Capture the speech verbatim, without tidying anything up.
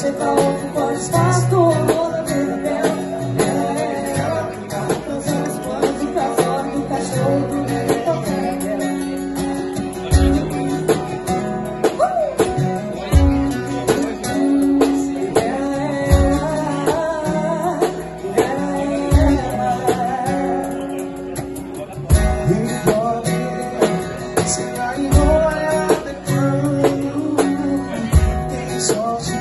aceita outro, pode estar toda vida dela. Ela é ela, transando os planos do casório, do cachorro, do neném, qualquer dela. So